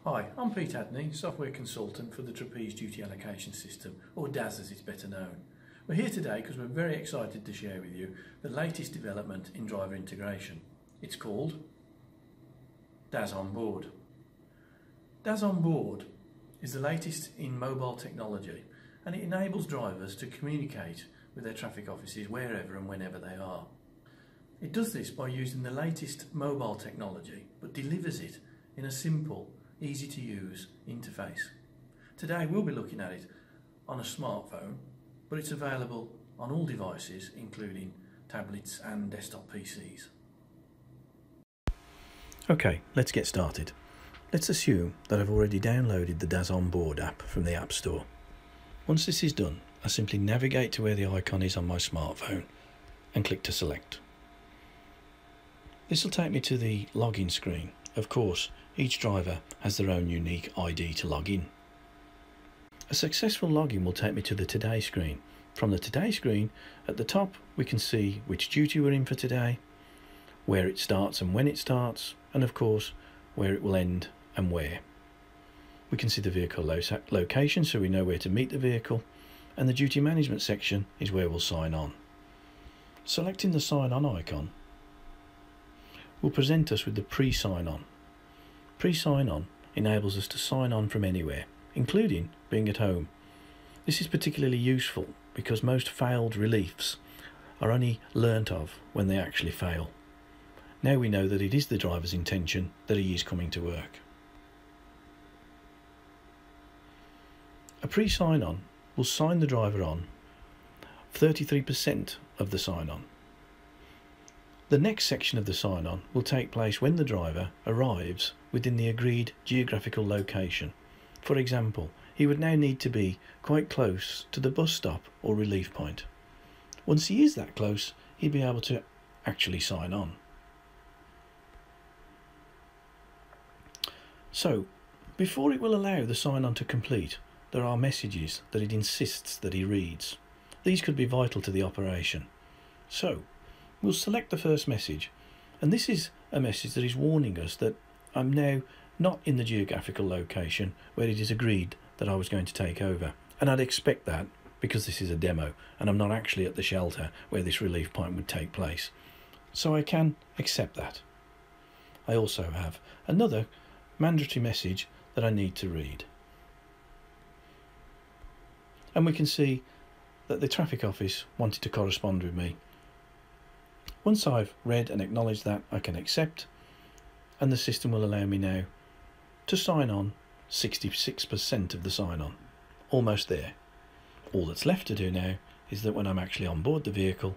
Hi, I'm Pete Adney, software consultant for the Trapeze Duty Allocation System, or DAS as it's better known. We're here today because we're very excited to share with you the latest development in driver integration. It's called DAS OnBoard. DAS OnBoard is the latest in mobile technology, and it enables drivers to communicate with their traffic offices wherever and whenever they are. It does this by using the latest mobile technology, but delivers it in a simple, easy to use interface. Today we'll be looking at it on a smartphone, but it's available on all devices including tablets and desktop PCs. Okay, let's get started. Let's assume that I've already downloaded the DAS OnBoard app from the App Store. Once this is done, I simply navigate to where the icon is on my smartphone and click to select. This will take me to the login screen. Of course, each driver has their own unique ID to log in. A successful login will take me to the Today screen. From the Today screen, at the top we can see which duty we're in for today, where it starts and when it starts, and of course where it will end and where. We can see the vehicle location so we know where to meet the vehicle, and the duty management section is where we'll sign on. Selecting the sign on icon will present us with the pre-sign on. Pre-sign on enables us to sign on from anywhere, including being at home. This is particularly useful because most failed reliefs are only learnt of when they actually fail. Now we know that it is the driver's intention that he is coming to work. A pre-sign on will sign the driver on 33% of the sign on. The next section of the sign-on will take place when the driver arrives within the agreed geographical location. For example, he would now need to be quite close to the bus stop or relief point. Once he is that close, he'll be able to actually sign on. So, before it will allow the sign-on to complete, there are messages that it insists that he reads. These could be vital to the operation. So, we'll select the first message, and this is a message that is warning us that I'm now not in the geographical location where it is agreed that I was going to take over. And I'd expect that because this is a demo and I'm not actually at the shelter where this relief point would take place. So I can accept that. I also have another mandatory message that I need to read. And we can see that the traffic office wanted to correspond with me. Once I've read and acknowledged that, I can accept, and the system will allow me now to sign on 66% of the sign on. Almost there. All that's left to do now is that when I'm actually on board the vehicle,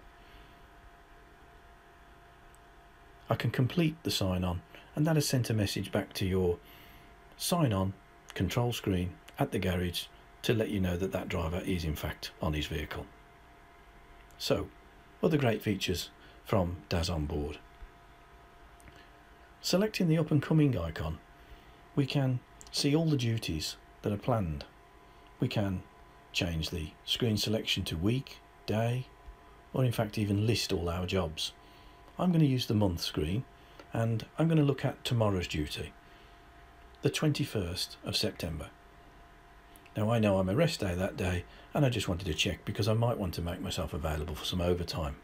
I can complete the sign on, and that has sent a message back to your sign on control screen at the garage to let you know that that driver is in fact on his vehicle. So, other great features from DAS OnBoard. Selecting the up and coming icon, we can see all the duties that are planned. We can change the screen selection to week, day, or in fact even list all our jobs. I'm going to use the month screen, and I'm going to look at tomorrow's duty, the 21st of September. Now I know I'm a rest day that day, and I just wanted to check because I might want to make myself available for some overtime.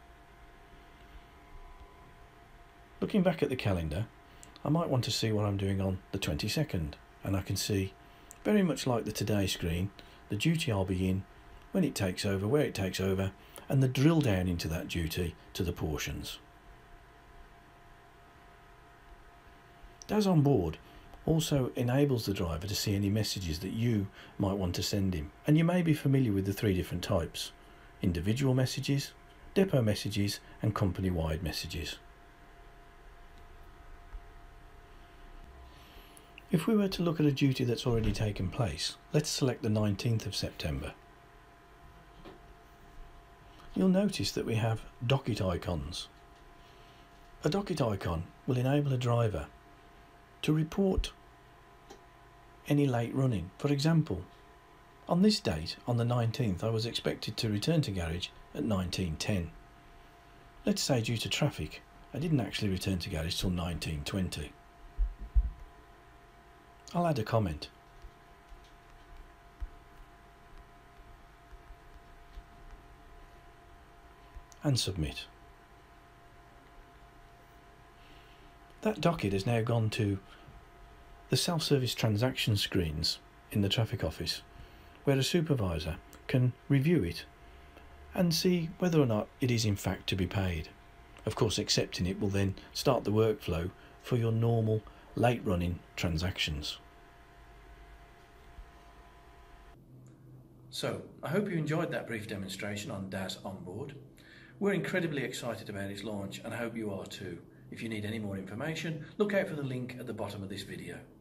Looking back at the calendar, I might want to see what I'm doing on the 22nd, and I can see, very much like the Today screen, the duty I'll be in, when it takes over, where it takes over, and the drill down into that duty to the portions. DAS OnBoard also enables the driver to see any messages that you might want to send him, and you may be familiar with the three different types: individual messages, depot messages, and company-wide messages. If we were to look at a duty that's already taken place, let's select the 19th of September. You'll notice that we have docket icons. A docket icon will enable a driver to report any late running. For example, on this date, on the 19th, I was expected to return to garage at 19:10. Let's say due to traffic, I didn't actually return to garage till 19:20. I'll add a comment. And submit. That docket has now gone to the self-service transaction screens in the traffic office, where a supervisor can review it and see whether or not it is in fact to be paid. Of course, accepting it will then start the workflow for your normal late running transactions. So, I hope you enjoyed that brief demonstration on DAS OnBoard. We're incredibly excited about its launch and I hope you are too. If you need any more information, look out for the link at the bottom of this video.